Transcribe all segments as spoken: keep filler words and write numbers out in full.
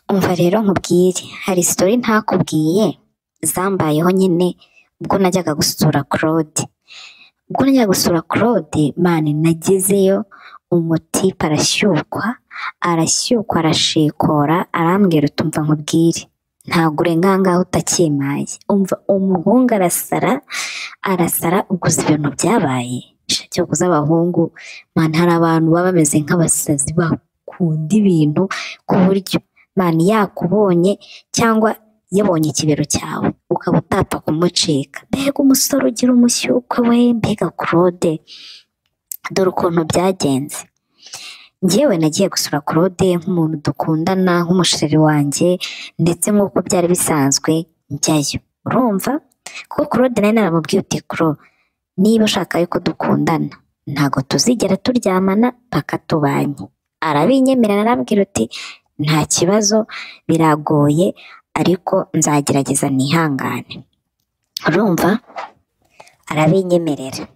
Umva rero nkubwire, hari story ntakubwiye zambayeho nyine ubwo najyaga gusura Claude. Ubwo najyaga gusura Claude, mani nagezeyo umutipe arashyukwa, arashyukwa arashikora, arambwira utumva nkubwire, ntabwo urengangaho utakimaye. Umva umuhungu arasara, arasara uguze ibintu byabaye. Cyo kuza abahungu, mani hari abantu baba bameze nk'abasazi bakunda ibintu ku buryo mani yakubonye cyangwa yabonye ikibero cyawe ukaba utapfa kumucika. Mbega umusore ugira umushyukwe we, mbega Claude, dore ukuntu byagenze. Njyewe nagiye gusura Claude nk'umuntu dukundana, nk'umusheri wanjye, ndetse nk'uko byari bisanzwe njyayo, urumva? Kuko Claude nari naramubwiye uti Cro, niba ushaka yuko dukundana ntago tuzigera turyamana paka tubanye. Arabinyemerera, arambwira uti nta kibazo, biragoye ariko nzagerageza nihangane, urumva? Arabinyemerera.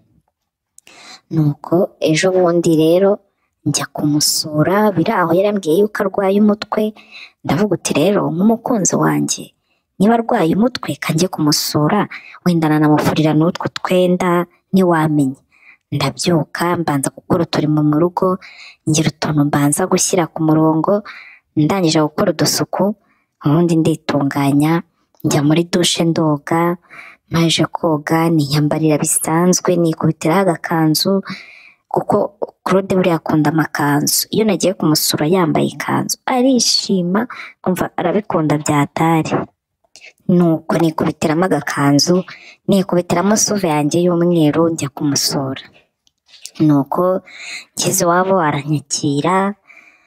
Nuko ejo bundi rero njya kumusura, biraho yarambwiye yuko arwaye umutwe. Ndavuga uti rero nk'umukunzi wanjye, niba arwaye umutwe kanjye kumusura, wenda nanamufurira n'utwo twenda ntiwamenya. Ndabyuka mbanza gukora uturimo mu rugo, ngira utuntu mbanza gushyira ku murongo, ndangije gukora udusuku, ubundi nditunganya, njya muri dushe ndoga, maje koga niyambarira bisanzwe, nikubitiraho agakanzu, kuko Claude buriya akunda amakanzu. Iyo nagiye kumusura yambaye ikanzu arishima, umva arabikunda byatari. Nuko nikubitiramo agakanzu, nikubitiramo suve yanjye y'umweru, njya kumusura. Nuko ngeze iwabo aranyakira,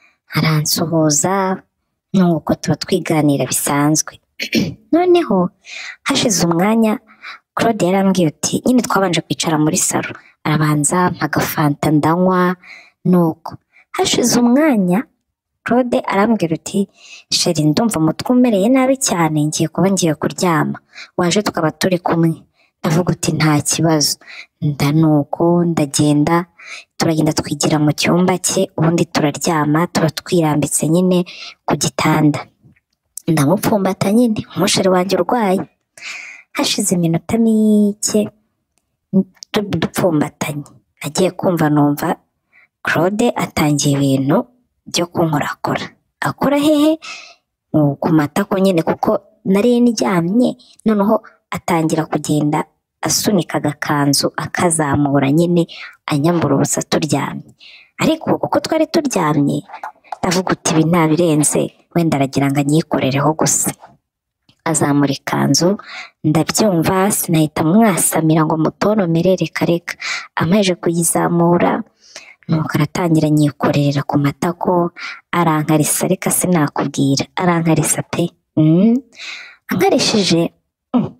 aransuhuza, nuko tuba twiganira bisanzwe. Noneho hashize umwanya Claude yarambwiye uti, nyine twabanje kwicara muri salo, arabanza mpagafanta ndanywa. Nuko hashize umwanya Claude arambwira uti, sheri ndumva umutwe umereye nabi cyane, ngiye kuba ngiye kuryama, waje tukaba turi kumwe? Ndavuga uti nta kibazo. Ndanuko ndagenda, turagenda twigira mu cyumba cye, ubundi turaryama, tuba twirambitse nyine ku gitanda. Ndamupfumbata nyine umusheri wanjye urwaye. Hashize iminota mike dupfumbatanye, nagiye kumva numva Claude atangiye ibintu byo kunkorakora. Akora hehe? Ku matako nyine, kuko nari ndyamye, noneho atangira kugenda asunika agakanzu akazamura nyine anyambura ubusa turyamye. Ariko uko twari turyamye, ndavuga uti ibi ntabirenze, wenda aragira ngo anyikorereho gusa. Azamura ikanzu, ndabyumva, sinahita mwasamira ngo mutontomere, reka reka. Amaze kuyizamura, nuko aratangira anyikorera ku matako, arankarisa, reka sinakubwira, arankarisa pe. Mm. Ankarishije, mm.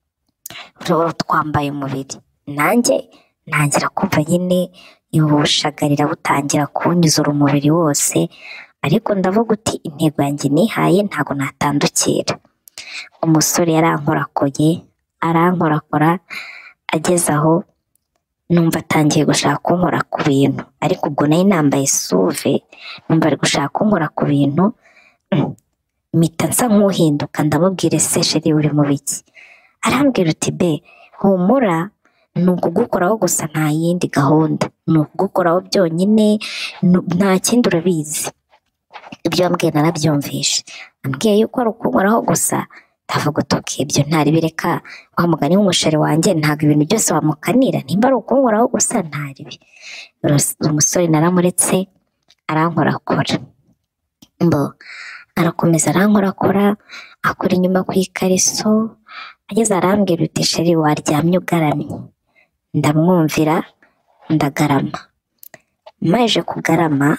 twambaye umubiri, nanjye ntangira kumva nyine ubushagarira butangira kunyuzura umubiri wose. Ariko ndavuga uti intego yanjye nihaye ntago natandukira. Umusore yarankorakoye, arankorakora, ageze aho numva atangiye gushaka kunkora ku bintu, ariko ubwo nari nambaye suve, numva ari gushaka kunkora ku bintu. Mpita nsa nk'uhinduka, ndamubwira ese sheri uri mu biki? Arambwira uti be, humura, ni ukugukoraho gusa, nta yindi gahunda, ni ukugukoraho byonyine, nta kindi urabizi. Ibyo wambwiye narabyumvishe, ambwiye yuko ari ukunkoraho gusa. Ndavuga uti ibyo ntari bireka, wa mugani w'umusheri wanjye ntabwo ibintu byose wamukanira, nimba ari ukunkoraho gusa ntari bi. Umusore naramuretse arankorakora, mbo arakomeza arankorakora, akora inyuma ku ikariso, ageze arambwira uti sheri waryamye ugaramye. Ndamwumvira, ndagarama. Maje kugarama,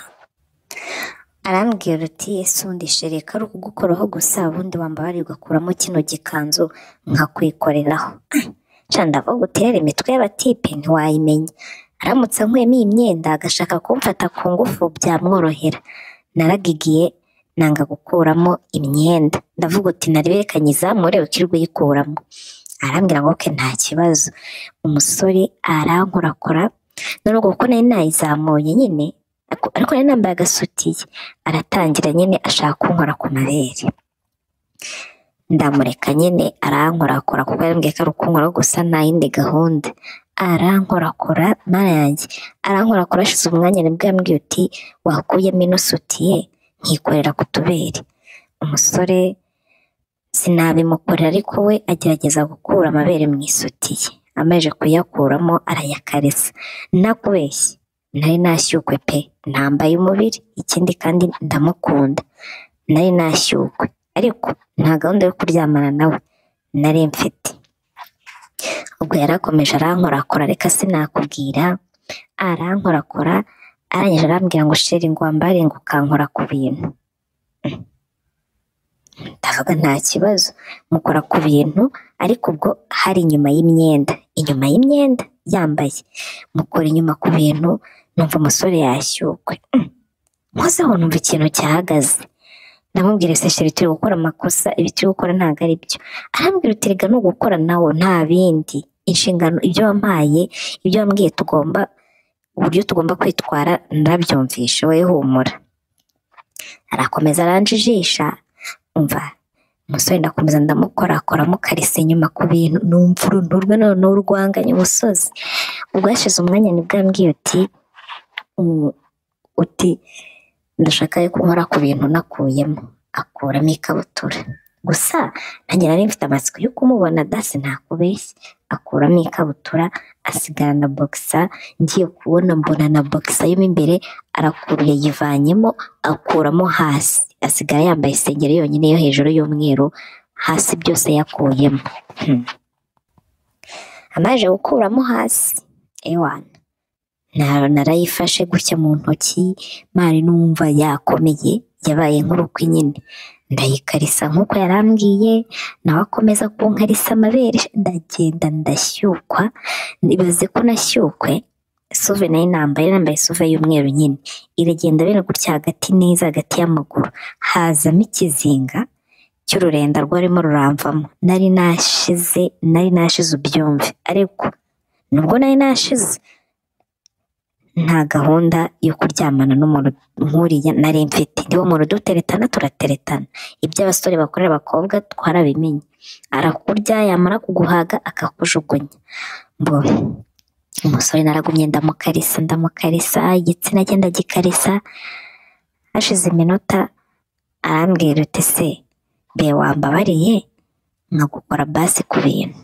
arambwira uti ese undi sheri ko ari ukugukoraho gusa, ubundi wambabariye ugakuramo kino gikanzu nkakwikoreraho. Nca ndavuga uti rero imitwe y'abatipe ntiwayimenya, aramutse ankuyemo iyi myenda agashaka kumfata ku ngufu byamworohera. Naragigiye nanga gukuramo imyenda, ndavuga uti naribereka nyizamure ukirwa uyikuramo. Arambwira ngo ke nta kibazo. Umusore arankorakora, none ubwo kuko nari nayizamuye nyine, ariko ariko nari nambaye agasutiye, aratangira nyine ashaka kunkora ku mabere, ndamureka nyine arankorakora kuko yambwiye ko ari ukunkora gusa nta yindi gahunda, arankorakora mana yanjye, arankorakora ashize umwanya nibwo yambwiye uti wakuyemo ino sutiye nkikorera ku tubere. Umusore sinabimukorera ariko we agerageza gukura amabere mu isutiye, amaze kuyakuramo arayakaresa, nakubeshye nari nashyukwe pe, ntambaye umubiri, ikindi kandi ndamukunda, nari nashyukwe ariko nta gahunda yo kuryamana nawe nari mfite. Ubwo yarakomeje arankorakora, reka sinakubwira, arankorakora arangije arambwira ngo sheri ngo wambare ngo ukankora ku bintu. Ndavuga nta kibazo, mukora ku bintu ariko ubwo hari inyuma y'imyenda, inyuma y'imyenda yambaye, mukora inyuma ku bintu. Numva umusore yashyukwe, nkozeho numva ikintu cyahagaze, ndamubwira se sheri turi gukora amakosa, ibi turi gukora ntabwo ari byo. Arambwira uti rega no gukora nawo nta bindi, inshingano ibyo wampaye, ibyo wambwiye tugomba, uburyo tugomba kwitwara ndabyumvishe, wowe humura. Arakomeza aranjijisha, umva umusore ndakomeza ndamukorakora mukarisa inyuma ku bintu, numva uruntu rwe noneho urwanganya umusozi. Ubwo hashize umwanya nibwo yambwiye uti uti ndashaka yuko nkora ku bintu nakuyemo, akuramo ikabutura. Gusa nanjye nari mfite amatsiko yo kumubona dasi ntakubeshye, akuramo ikabutura asigara na boxer, ngiye kubona mbona na boxer yo imbere arakuruye yivanyemo akuramo hasi, asigara yambaye isengeri yonyine yo hejuru y'umweru, hasi byose yakuyemo. hmm. Amaze gukuramo hasi ewana narayifashe gutya mu ntoki, mari numva yakomeye, yabaye nk'urukwi nyine, ndayikarisa nk'uko yarambwiye, nawe akomeza kunkarisa amabere, ndagenda ndashyukwa. Nibaze ko nashyukwe, suve nayo nambaye nambaye suve y'umweru nyine, iragenda bene gutya hagati neza hagati y'amaguru hazamo ikizinga cy'ururenda rwarimo ruramvamo. Nari nashize nari nashize ubyumve, ariko nubwo nari nashize nta gahunda yo kuryamana n'umuntu nkuriya nari mfite. Ndiwo muntu duteretana turateretana, ibyo abasore bakorera abakobwa twarabimenye, arakurya yamara kuguhaga akakujugunya. Mbo umusore naragumye ndamukarisa ndamukarisa, igitsina agenda gikarisa. Hashize iminota arambwira uti se be wambabariye nkagukora basi ku bintu.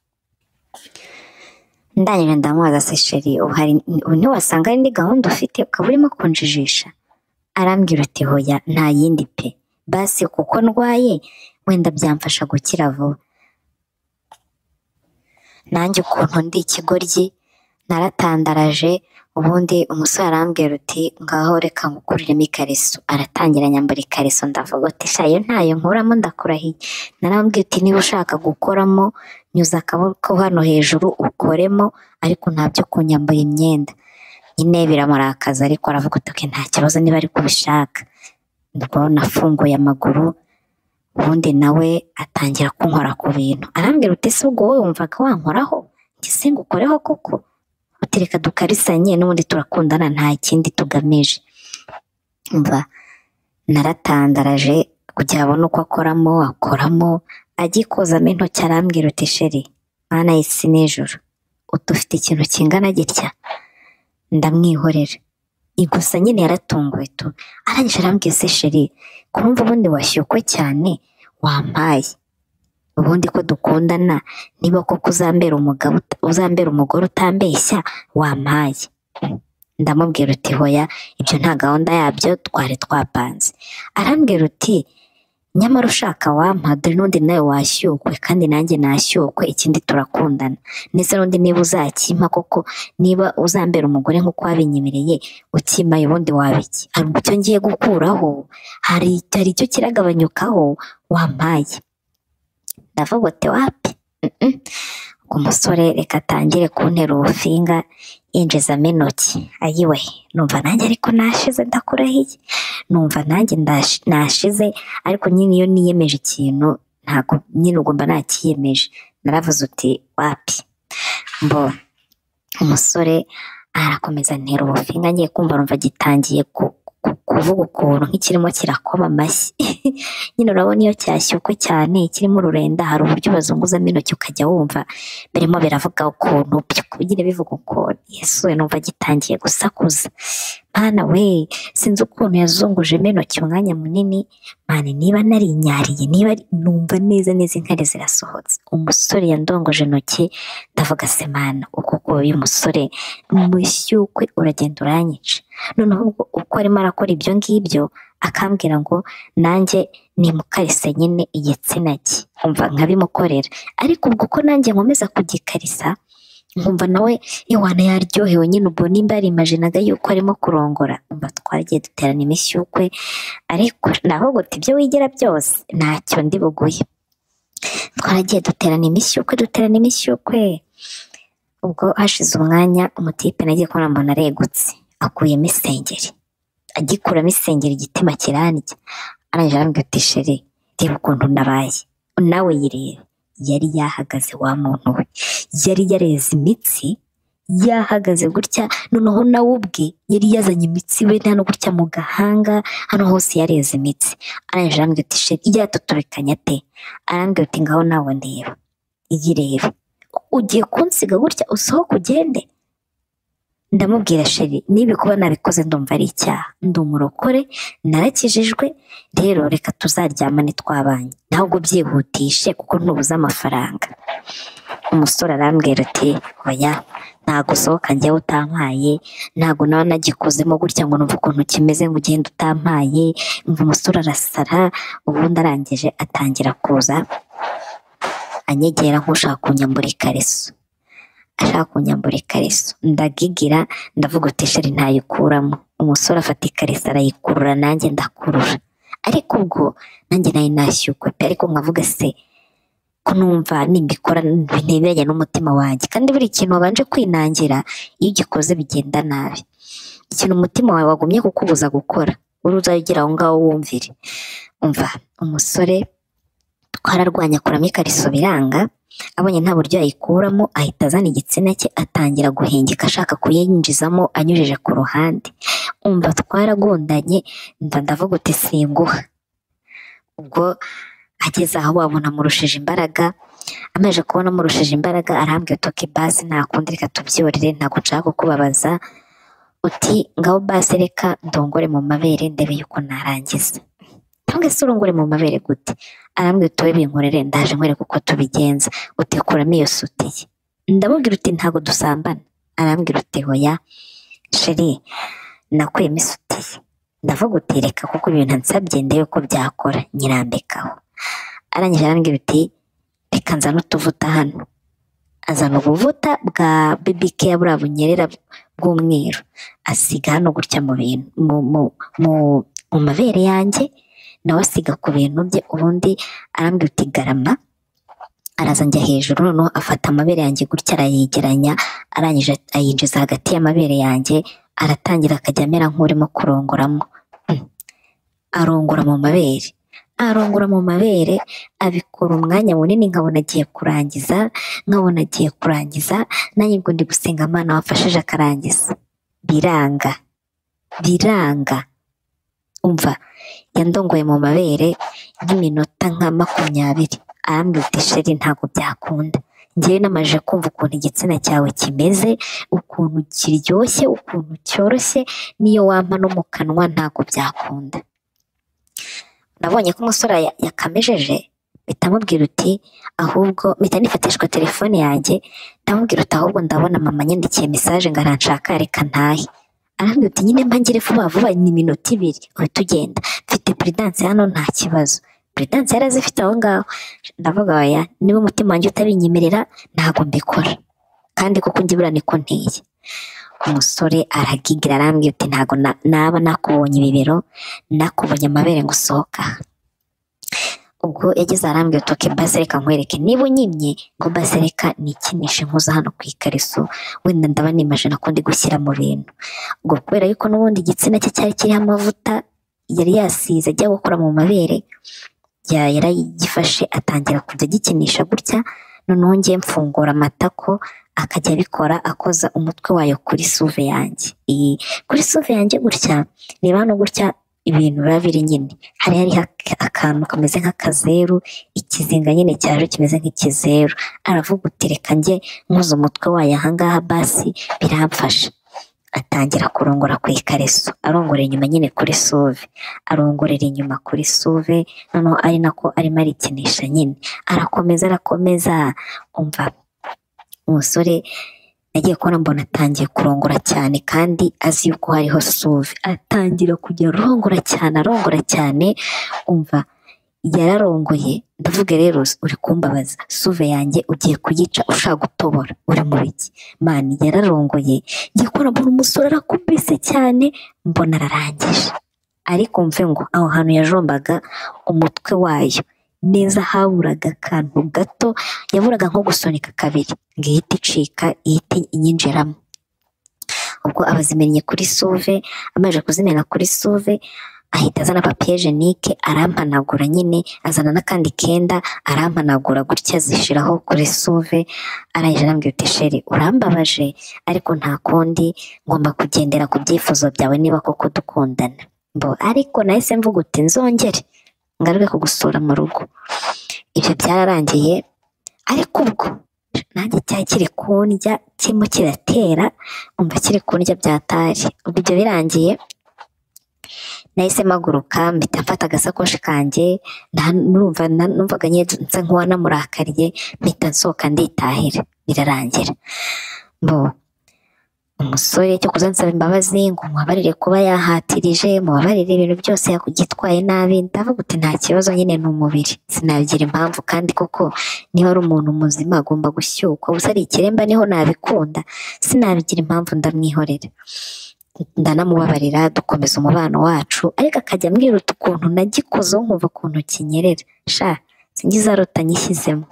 Ndangije ndamubaza se sheri uhari ntiwasanga ari indi gahunda ufite ukaba urimo kunjijisha? Arambwira uti hoya nta yindi pe, basi kuko ndwaye wenda byamfasha gukira vuba. Nanjye ukuntu ndi ikigoryi naratandaraje, ubundi umusore arambwira uti ngaho reka ngukuriremo ikariso. Aratangira nyambara ikariso, ndavuga uti shayo ntayo nkuramo ndakurahiye. Narambwira uti niba ushaka gukoramo nyuza akaboko hano hejuru ukoremo, ariko ntabyo kunyambara imyenda. Nyine biramurakaza ariko aravuga uti nta kibazo niba ari kubishaka. Ubwo nafunguye amaguru, ubundi nawe atangira kunkora ku bintu. Arambwira uti se ubwo wowe wumvaga wankoraho ngise ngukoreho koko? Uti reka dukarisanye n'ubundi turakundana nta kindi tugamije. Umva naratandaraje kugira abone uko akoramo, akoramo agikozamo intoki. Arambwira uti sheri mana y'isi n'ijuru utufite ikintu kingana gitya? Ndamwihorera, igusa nyine yaratunguwe tu. Arangije arambwira se sheri kumva ubundi washyukwe cyane wampaye, ubundi ko dukundana niba koko uzambera umugabo uzambera umugore utambeshya wampaye? Ndamubwira uti hoya ibyo nta gahunda yabyo twari twapanze. Arambwira uti nyamara ushaka wampa, dore n'undi nawe washyukwe kandi nanjye nashyukwe, ikindi turakundana. Nese n'undi niba uzakimpa koko, niba uzambera umugore nk'uko wabinyemereye ukimpaye ubundi wabiki? Hari icyo ngiye gukuraho? Hari hari icyo kiragabanyukaho wampaye? Ndavuga uti wapi. Umusore reka atangire kuntera ubufinga yinjizamo intoki. Ayiwe numva nanjye ariko nashize ndakurahiye, numva nanjye nashize, ariko nyine iyo niyemeje ikintu ntabwo nyine ugomba nakiyemeje. Naravuze uti wapi. Mbo umusore arakomeza ntera ubufinga ngiye kumva numva gitangiye ku- ku- kuvuga ukuntu nk'ikirimo kirakoma amashyi nyine urabona iyo cyashyukwe cyane kirimo ururenda hari uburyo bazunguzamo intoki ukajya wumva birimo biravuga ukuntu nyine bivuga ukuntu yesu we numva gitangiye gusakuza mana we sinzi ukuntu yazungujemo intoki umwanya munini mana niba narinyariye niba ari- numva neza neza inkari zirasohotse umusore yandongoje intoki ndavuga se mana uko ko uyu musore umushyukwe uragenda uranyica noneho ubwo uko arimo arakora ibyo ngibyo akambwira ngo nanjye nimukarise nyine igitsina cye umva nkabimukorera ariko ubwo uko nanjye nkomeza kugikarisa nkumva nawe iwana yaryohewe nyine ubwo nimba yarimajinaga yuko arimo kurongora umva twaragiye duterana imishyukwe ariko naho guta ibyo wigira byose ntacyo ndi buguye twaragiye duterana imishyukwe duterana imishyukwe ubwo hashize umwanya umutipe nagiye kubona mbona aregutse akuyemo isengeri agikuramo isengeri igitima kirandya arangije arambwira ati sheri reba ukuntu nabaye nawe yirebe yari yahagaze wa muntu we yari yareze imitsi yahagaze gutya noneho nawe ubwe yari yazanye imitsi we hano gutya mu gahanga hano hose yareze imitsi arangije arambwira ati sheri yatutubikanya ate arambwira ati ngaho nawe ndeba iyirebe ugiye kunsiga gutya usohoke ugende ndamubwira sheri niba kuba nabikoze ndumva ari icyaha ndi umurokore narakijijwe rero reka tuzaryamane twabanye ntabwo byihutishe kuko ntubuze amafaranga umusore arambwira ati oya ntabwo usohoka njyewe utampaye ntabwo nawe nagikozemo gutya ngo numve ukuntu kimeze ngo ugende utampaye umva umusore arasara ubundi arangije atangira kuza anyegera nk'ushaka kunyambura ikariso ashaka kunyambura ikariso ndagigira ndavuga uti sheri ntayikuramo umusore afata ikariso arayikurura nanjye ndakurura ariko ubwo nanjye nari nashyukwe pe ariko nkavuga se ko numva nimbikora ntiberanye n'umutima wanjye kandi buri kintu wabanje kwinangira iyo ugikoze bigenda nabi ikintu umutima wawe wagumye kukubuza gukora uri uzayigira aho ngaho wumvire umva umusore twararwanya akuramo ikariso biranga abonye nta buryo yayikuramo ahita azana igitsina cye atangira guhengeka ashaka kuyinjizamo anyujije ku ruhande umva twaragundanye mba ndavuga uti singuha ubwo ageze aho wabona amurushije imbaraga amaze kubona amurushije imbaraga arambwira uti "Okay, basi nta kundi reka tubyorere ntabwo nshaka kukubabaza uti ngaho basi reka ndongore mu mabere ndebe yuko narangiza cyangwa se urongore mu mabere gute arambwira uti "wowe binkorere ndaje nkwereka uko tubigenza uti kuramo iyo sutiye ndamubwira uti ntabwo dusambana arambwira uti hoya sheri nakuyemo isutiye ndavuga uti reka kuko ibintu nsabye ndebe ko byakora nyirambikaho arangije arambwira uti reka nzana utuvuta hano azana ubuvuta bwa bibike ya buriya bunyerera bw'umweru asiga hano gutya mu bintu mu, mu, mu, mu mabere yanjye nawe asiga ku bintu bye ubundi arambwira uti garama araza njya hejuru noneho afata amabere yanjye gutya arayegeranya arangije ayinjiza hagati y'amabere yanjye aratangira akajya amera nk'urimo kurongoramo Hmm. arongora mu mabere arongora mu mabere abikora umwanya munini nkabona agiye kurangiza nkabona agiye kurangiza nanjye ngo ndi gusenga Imana wafashije akarangiza biranga biranga umva yandongoye mu mabere y'iminota nka makumyabiri arambwira uti sheri ntabwo byakunda njyewe namaje kumva ukuntu igitsina cyawe kimeze ukuntu kiryoshye ukuntu cyoroshye niyo wampa no mu kanwa ntabwo byakunda nabonye ko umusore ya- yakamejeje mpita mubwira uti ahubwo mpita nifatishwa telefone yanjye ndamubwira uti ahubwo ndabona mama yandikiye mesaje ngo aranshaka reka ntahe arambwira uti nyine mba ngire vuba vuba ni iminota ibiri uhita ugenda mfite puridanse hano nta kibazo puridanse yari azifite aho ngaho ndavuga oya niba umutima wanjye utabinyemerera ntabwo mbikora kandi kuko njye buriya niko nteye umusore aragigira arambwira uti ntabwo na- naba nakubonye ibibero nakubonye amabere ngo usohoka ubwo yageze arambwira uti "Okay, basi reka nkwereke niba unyimye ngo basi reka nikinishe nkuza hano ku ikariso wenda ndaba nimajina ko ndi gushyira mu bintu ubwo kubera yuko n'ubundi igitsina cye cyari kiriho amavuta yari yasize ajya gukora mu mabere ya- yarayigifashe atangira kujya agikinisha gutya noneho ngiye mfungura amatako akajya abikora akoza umutwe wayo kuri suve yanjye. Iyi kuri suve yanjye gutya, reba hano gutya ibintu biba biri nyine, hari hariho ak- akantu kameze nk'akazeru, ikizinga nyine cyaje kimeze nk'ikizeru. Aravuga uti reka njye nkoza umutwe wayo ahangaha basi biramfasha. Atangira kurongora ku ikariso, arongorera inyuma nyine kuri suve, arongorera inyuma kuri suve, noneho ari nako arimo arikinisha nyine, arakomeza arakomeza. Umva umusore nagiye kubona mbona atangiye kurongora cyane kandi azi yuko hariho suve, atangira kujya arongora cyane arongora cyane. Umva yararongoye, ndavuga rero uri kumbabaza, suve yanjye ugiye kuyica ushaka gutobora, uri mu biki mani? Yararongoye, ngiye kubona mbona umusore arakubise cyane, mbona ararangije. Ariko mve ngo aho hantu yajombaga umutwe wayo neza haburaga akantu gato, yaburaga nko gusunika kabiri ngo ihite icika ihite inyinjiramo. Ubwo abazimennye kuri suve, amaze kuzimena kuri suve ahita azana papiye jenike arampanagura nyine, azana n'akandi kenda arampanagura gutya zishiraho kuri suve. Arangije arambwira uti sheri urambabaje ariko nta kundi, ngomba kugendera ku byifuzo byawe niba koko dukundana. Mbo ariko nahise mvuga uti nzongere ngaruke kugusura mu rugo. Ibyo byararangiye, ariko ubwo nanjye cyari kiri kundya kirimo kiratera, umva kiri kundya byatari. Ubwo ibyo birangiye nahise mpaguruka mpita mfata agasakoshi kanjye, nda- numva na- numvaga nyine nsa nk'uwanamurakariye, mpita nsohoka nditahira, birarangira. Mbo umusore cyo kuza nsaba imbabazi ngo mubabarire kuba yahatirije, mubabarire ibintu byose yakugitwaye nabi. Ndavuga uti nta kibazo, nyine ni umubiri, sinabigira impamvu, kandi koko niba ari umuntu muzima agomba gushyukwa. Gusa ari ikiremba niho nabikunda, sinabigira impamvu, ndamwihorera ndanamubabarira, dukomeza umubano wacu. Ariko akajya ambwira uti ukuntu nagikozeho nkumva ukuntu kinyerera, sha singize arota nyishyizemo.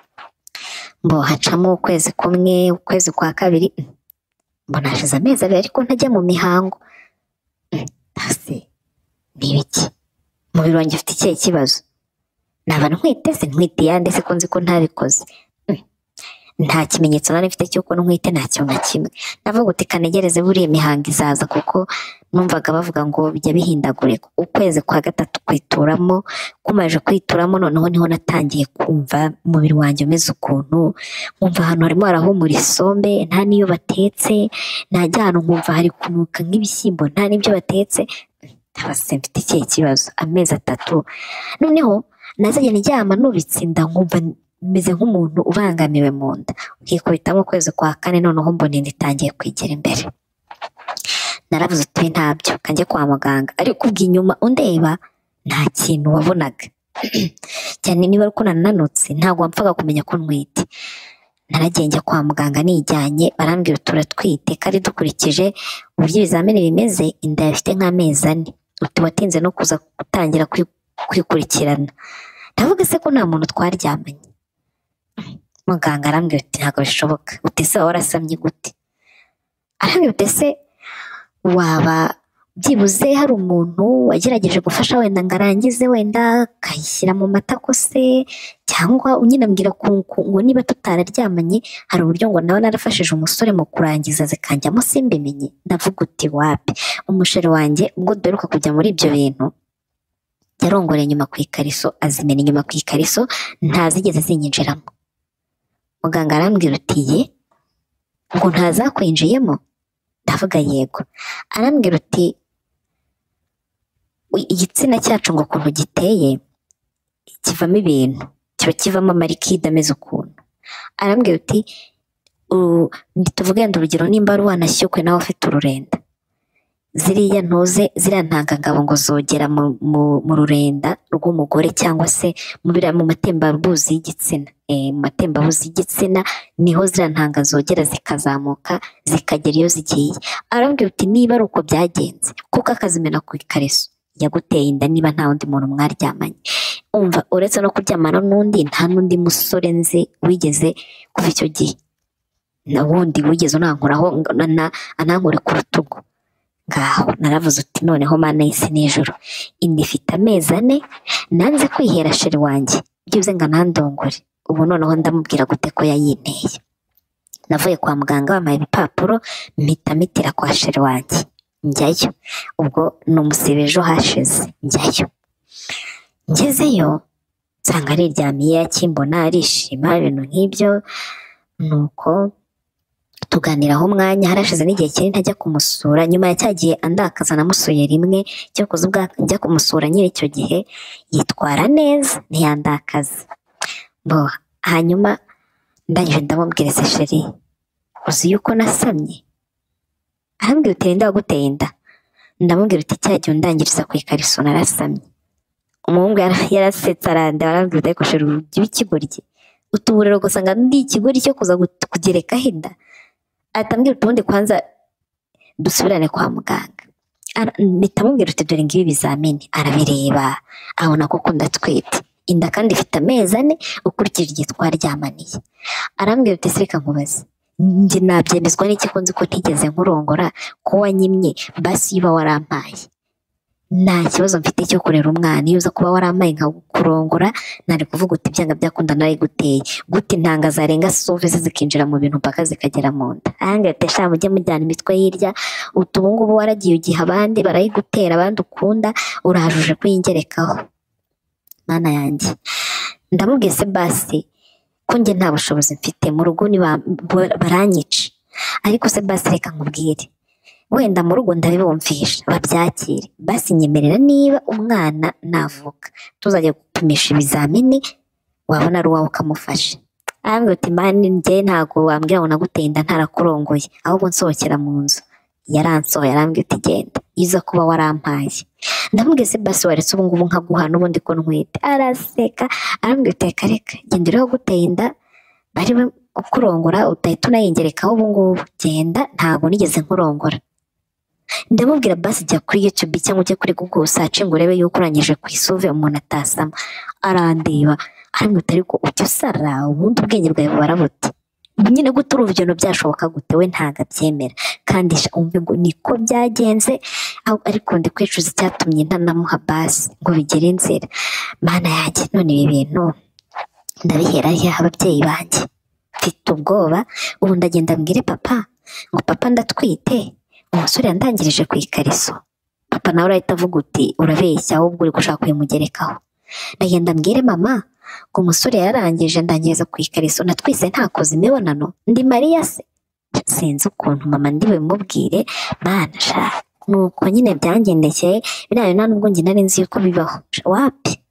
Mbo hacamo ukwezi kumwe, ukwezi kwa kabiri, mm, mbona hashize amezi abiri ariko ntajya mu mihango. Mm, hasi ni ibiki? Umubiri wanjye ufite ikihe kibazo? Naba ntwite se ntwite yande se ko nzi ko ntabikoze? Mm, nta kimenyetso nari mfite cy'uko ntwite, nta kintu na kimwe. Ndavuga uti kanegereze buriya imihango izaza, kuko numvaga bavuga ngo bijya bihindagurika. Ukwezi kwa gatatu kwituramo, kumaje kwituramo noneho niho natangiye kumva umubiri wanjye umeze ukuntu, nkumva ahantu harimo harahumura isombe, nta n'iyo batetse, najya ahantu nkumva hari kunuka nk'ibishyimbo, nta n'ibyo batetse. Abase mfite ikihe kibazo? Amezi atatu noneho nazajya ndyama nubitse inda, nkumva meze nk'umuntu ubangamiwe mu nda. Ukikubitamo ukwezi kwa kane, noneho mbona inda itangiye kwigera imbere. Naravuze uti ntabyo, kanjye kwa muganga. Ariko ubwo inyuma undeba nta kintu wabonaga cyane, niba uko nananutse ntabwo wampfaga kumenya ko ntwite. Naragiye njya kwa muganga nijyanye, barambwira turatwite, kandi dukurikije uburyo ibizamini bimeze inda yafite nk'amezi ane. Uti watinze no kuza gutangira kwi- kwikurikirana. Ndavuga se ko nta muntu twaryamanye? Muganga arambwira uti ntabwo bishoboka. Uti se waba warasamye gute? Arambwira uti se waba byibuze hari umuntu wagerageje gufasha wenda ngo arangize, wenda akayishyira mu matako se, cyangwa nyine ambwira ku- ku- ngo niba tutararyamanye hari uburyo ngo nawe narafashije umusore mu kurangiza zikanjyamo simbimenye. Ndavuga uti wapi, umusheri wanjye ubwo duheruka kujya muri ibyo bintu yarongoreye inyuma ku ikariso, azimena inyuma ku ikariso, ntazigeze zinyinjiramo. Muganga arambwira uti ye, ngo ntazakwinjiyemo? Ndavuga yego. Arambwira uti "Ui- igitsina cyacu ngo ukuntu giteye kivamo ibintu, kiba kivamo amarikide ameze ukuntu." Arambwira uti "U- ntituvuge wenda urugero nimba ari wanashyukwe nawe ufite ururenda, ziriya ntuze ziriya ntangangabo ngo zogera mu, mu, mu rurenda rw'umugore, cyangwa se mu biriya mu matembabuzi y'igitsina. E, mu matembabuzi y'igitsina niho ziriya ntanga zogera zikazamuka zikagera iyo zigiye." Arambwira uti niba ari uko byagenze, kuko akazimena ku ikariso yaguteye inda niba nta wundi muntu mwaryamanye. Umva uretse no kuryamana n'undi, nta n'undi musore nzi wigeze kuva icyo gihe, na wundi wigeze unankoraho ngo na- na- anankore ku rutugu. Ngaho naravuze uti noneho mana y'isi n'ijuru, inda ifite amezi ane, nanze kwihera sheri wanjye byibuze ngo anandongore, ubu noneho ndamubwira gute ko yayinteye. Navuye kwa muganga bampaye ibipapuro mpita mitira kwa sheri wanjye njyayo, ubwo ni umusibe ejo hashize njyayo. Ngezeyo nsanga ariryamiye akimbona arishima ibintu nk'ibyo, nuko tuganiraho umwanya, harashize n'igihe kinini ntajya kumusura. Nyuma ya cyagiye andakaza namusuye rimwe, cyo kuza ubwa njya kumusura nyine icyo gihe yitwara neza ntiyandakaza. Bo hanyuma ndangije ndamubwira se sheri uzi yuko nasamye? Arambwira uti nda waguteye inda? Ndamubwira uti cya gihe undangiriza ku ikariso narasamye. Umuhungu yarasetse arandeba arambwira uti ariko sheri ujya ikigoryi, utuburiro gusanga ndi ikigoryi cyo kuza kugerekaho inda? Atambwira utubundi kwanza dusubirane kwa muganga. Nitamubwira uti dore ngibi ibizamini, arabireba abona koko ndatwite inda kandi ifite amezi ane ukurikije igihe twaryamaniye. Arambwira uti reka nkubaze, njye nabyemezwa n'iki ko nzi ko ntigeze nkurongora, ko wanyimye basi uba warampaye? Nta kibazo mfite cyo kurera umwana, iyo uza kuba warampaye nkakurongora nari kuvuga uti byanga byakunda nari guteye gute intanga zarenga sove zikinjira mu bintu mpaka zikagera mu nda. Ahanga ati sha mujye mujyana imitwe hirya, utu ngubu waragiye ugiha abandi barayigutera, abandi ukunda urahajuje kuyingerekaho. Mana yanjye ndamubwiye se basi ko njye nta bushobozi mfite mu rugo ni baranyica, ariko se basi reka nkubwire wenda mu rugo ndabibumvisha babyakire, basi nyemerera niba umwana navuka tuzajya gupimisha ibizamini wabona ari uwawe ukamufasha. Arambwira uti mani njye ntabwo wambwira ngo naguteye inda ntarakurongoye, ahubwo nsohokera mu nzu. Yaransohoye arambwira uti genda iza kuba warampaye. Ndamubwiye se basi waretse ubu ngubu nkaguha n'ubundi ko ntwite? Araseka arambwira uti reka reka genda uriho guteye inda bari ukurongora utahita unayingerekaho ubu ngubu, genda ntabwo nigeze nkurongora. Ndamubwira basi jya kuri YouTube cyangwa ujye kuri Google search ngo urebe yuko urangije ku isuve umuntu atasama. Arandeba arambwira ariko ujya usara ubundi ubwenge bwawe barabuti nyine gute uruvugano byashoboka gute? We ntago abyemera kandi umve ngo niko byagenze, ariko ndi kwicuza icyatumye ntanamuha basi ngo bigere inzira. Mana yanjye none ibi bintu ndabihera he ababyeyi banjye? Mfite ubwoba ubu ndagenda mbwire papa ngo papa ndatwite, umusore yandangirije ku ikariso. Papa nawe urahita avuga uti urabeshya ahubwo uri gushaka kuyimugerekaho. Ndagenda mbwire mama ngo umusore yarangije ndangiriza ku ikariso natwise ntakoze imibonano, ndi Mariya se? Sinzi ukuntu mama ndi bimubwire. Mana sha nuko nyine byangendekeye binayo nta nubwo njye nari nzi yuko bibaho wapi.